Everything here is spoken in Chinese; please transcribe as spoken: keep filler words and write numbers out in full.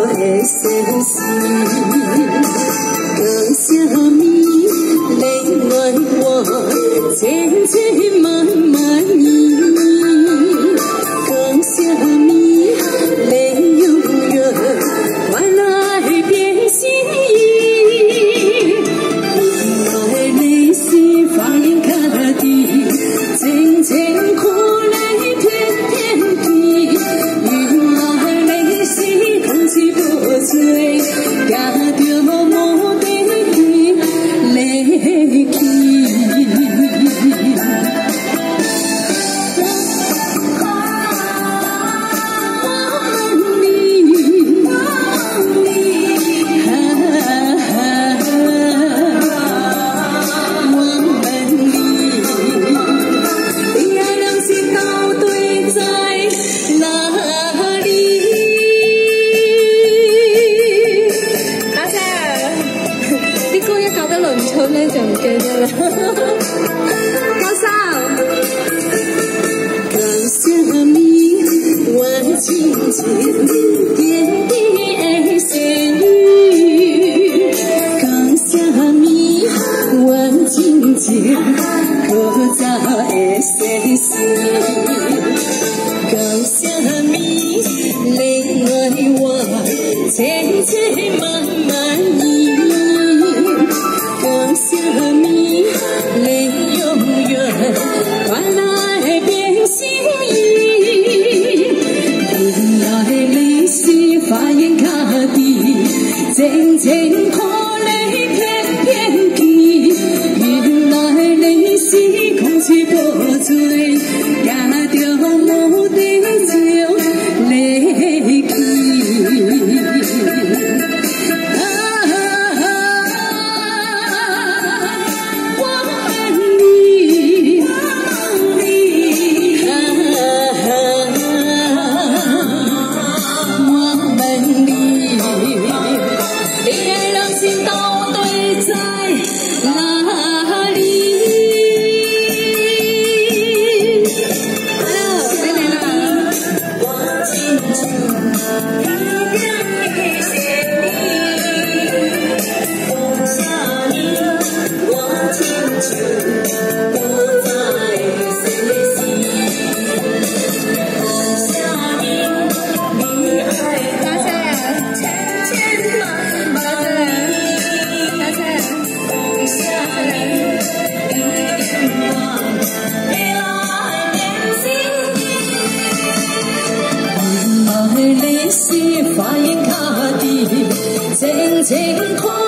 的生死，为什么恋爱我千千万万年？为什么恋永远换来变心意？我的内心发现卡底，渐渐苦泪偏偏滴。原来内心空气不醉，夹着无地泪去。好咧就唔記得啦，高手。為什麼我靜靜點點的細語？為什麼我靜靜可早的細事？為什麼戀愛我千千萬萬年？为什么泪永远换来变心意？原来泪是发现卡底，渐渐苦泪偏偏记。原来泪是空气不醉，夹着无地就泪去。发现卡底，渐渐快。